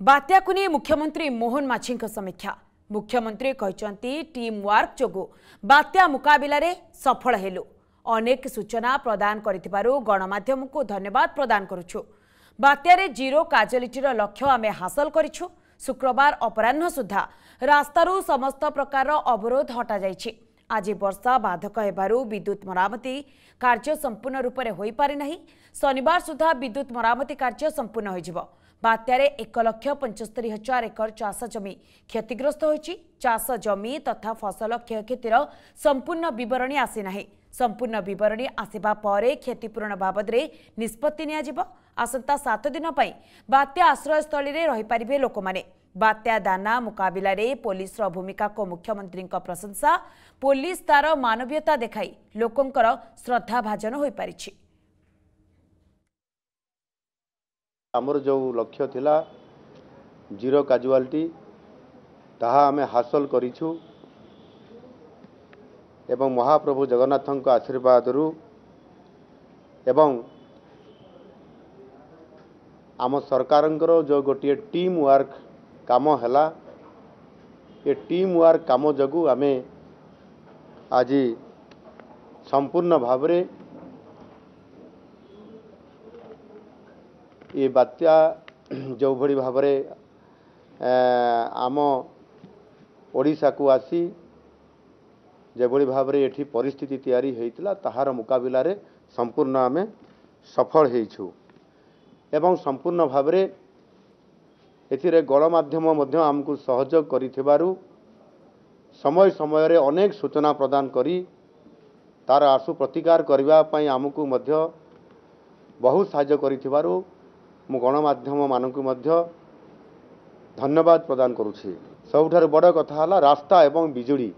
बात्या को नहीं मुख्यमंत्री मोहन माछी समीक्षा। मुख्यमंत्री कहते टीम वर्क जोगु बात्या मुकाबिला रे सफल हेलु। अनेक सूचना प्रदान करिथिबारु गणमाध्यम को धन्यवाद प्रदान करुछु। बात्या रे जीरो काजुअलिटीर लक्ष्य आमे हासिल करिछु। शुक्रवार अपराह्न सुधा रास्तारू समस्त प्रकार अवरोध हटा जाइछि। आज वर्षा बाधक हेबारु विद्युत मरामती कार्य संपूर्ण रूप से होई पारि नाही। शनिवार सुधा विद्युत मरामती कार्य संपूर्ण होइजिबो। बात्यारे 1,75,000 एकर चाष जमी क्षतिग्रस्त होइछि। चाष जमी तथा फसल क्षयक्षतिर संपूर्ण विवरणी आसी नाही। संपूर्ण विवरणी आसिबा परे क्षतिपूरण बाबद निष्पत्ति नियाजिबो। आसंता 7 दिन पई बात्या आश्रयस्थली रे रहि पारिबे लोकमाने। बात्या दाना मुकाबिला रे पुलिस रो भूमिका को मुख्यमंत्री प्रशंसा। पुलिस तार मानवीयता देखाई लोकंकर श्रद्धा भाजन होई पारिछि। आमर जो लक्ष्य थिला जीरो काजुआलिटी ताहा आमे हासिल करिछु एवं महाप्रभु जगन्नाथଙ୍କ आशीर्वादरू एवं आम सरकारंकर जो गोटे टीम वर्क काम हैला ये टीम वर्क काम जगू आमे आज संपूर्ण भावरे ये बात्या जो भली भावरे आम ओडिशा को आसी जे भली भावरे एठी परिस्थिति तैयारी हेइतला ताहार मुकाबिला रे संपूर्ण आमे सफल हेइछु एवं संपूर्ण भावरे एथिरे गणमाध्यम मध्य आमको सहयोग करिथिबारु समय समय रे अनेक सूचना प्रदान करी तार आशु प्रतिकार करबा पई आमको मध्य बहुत सहायता करिथिबारु मु गणमाध्यम मानकु मध्य धन्यवाद प्रदान करुछि। सबुठार बड़ कथा हला रास्ता एवं बिजुली।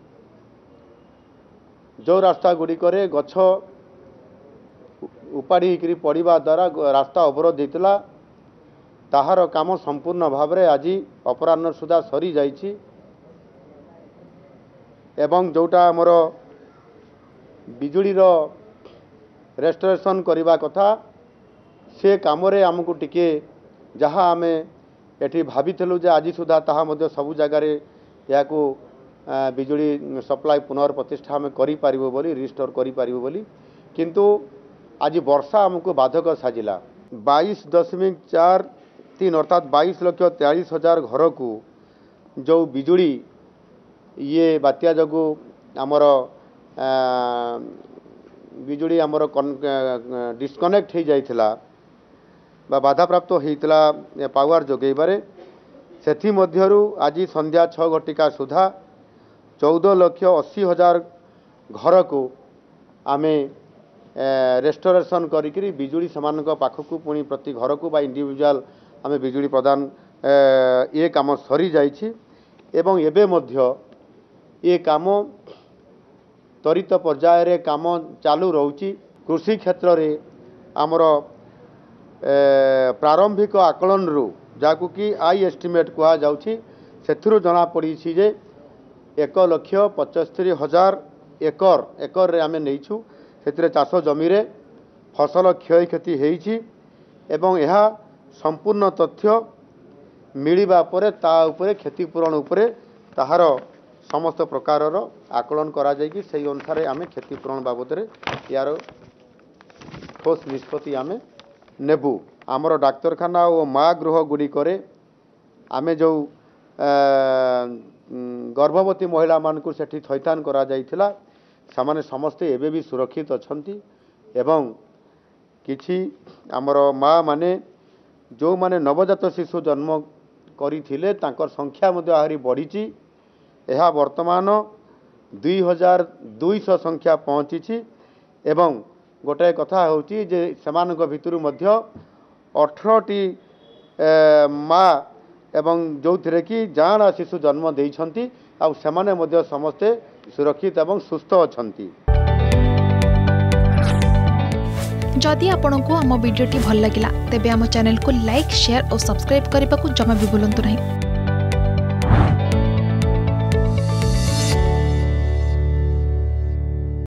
जो रास्ता गुडी करे गछ उपाड़ी करी पड़िबा द्वारा रास्ता अवरोध देतिला ताहार काम संपूर्ण भावरे आज अपराह्न सुधा सरी जाइछि एवं जोटा हमर बिजुली रो रेस्टोरेशन करिबा कथा से काम रे हमकु टिके जहाँ आमे एठी भाबिथलु जे आज सुधा ताहा मध्य सबु जगह रे याकू बिजुली सप्लाई पुनर्प्रतिष्ठा में करि पारिबो बोली रिस्टोर करि पारिबो बोली किंतु आज वर्षा हमको बाधक साजिला। 22.43 अर्थात 22,43,000 घर को जो बिजुली ये बात्या जगू आमर बिजुली आमर डिस्कनेक्ट हो जाइथिला बा बाधा प्राप्त होइतिला पावर जोगेबारे सेथि मध्यरु आज संध्या 6 घटिका सुधा 14,80,000 घर को आमे रेस्टोरेशन करी बिजुली समानक पाखकु पुणी प्रति घर को बा इंडिविजुअल आमे बिजुली प्रदान ये काम सरी जाइछि एवं एबे मध्य ये काम त्वरित पर्याय रे काम चालू रहउछि। कृषि क्षेत्र रे आमर प्रारंभिक आकलन रु जाकु कि आई एस्टिमेट कहा जाउछि सेथुरु जना पड़ी छि जे 1,75,000 एकर रे आमे नैछु सेतिरे चाष जमी रे फसल क्षय क्षति हेइछि एवं यह संपूर्ण तथ्य मिलिबा परे ता उपरे क्षतिपूरण उपरे ताहार समस्त प्रकारर आकलन करा जायकि सेही अनुसार आमे क्षतिपूरण बाबद रे यार ठोस निष्पत्ति आमे नेबू। आमर डाक्तरखाना और माँ गृह गुड़ी करे आमे जो गर्भवती महिला मानकु सेठी थैथान करा जाइथिला सामाने समस्ते एबे भी सुरक्षित अछंती एवं किछि आमर माँ माने जो माने नवजात शिशु जन्म करिथिले तांकर संख्या मध्ये आहुरी बढ़िछि। एहा वर्तमान 2,200 संख्या पहुँची एवं गोटे कथा होची जे समानक भितरु मध्य 18टी माँ एवं जो थिरे कि जाना शिशु जन्म देइछंती आ सेमाने मध्य समस्ते सुरक्षित एवं सुस्थ अछंती। जदि आपंक आम भिडी भल लगा तेब आम चैनल को लाइक शेयर और सब्सक्राइब करने को जमा भी भूलु नहीं।